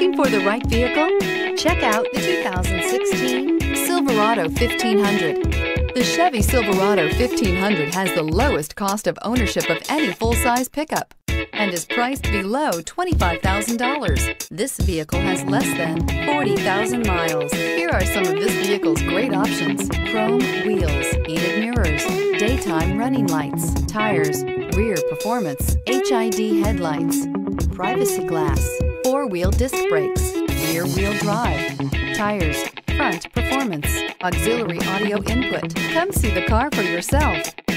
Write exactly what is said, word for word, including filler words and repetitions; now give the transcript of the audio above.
Looking for the right vehicle? Check out the two thousand sixteen Silverado fifteen hundred. The Chevy Silverado fifteen hundred has the lowest cost of ownership of any full-size pickup and is priced below twenty-five thousand dollars. This vehicle has less than forty thousand miles. Here are some of this vehicle's great options: chrome wheels, heated mirrors, daytime running lights, tires, rear performance, H I D headlights, privacy glass, four-wheel disc brakes, rear-wheel drive, tires, front performance, auxiliary audio input. Come see the car for yourself.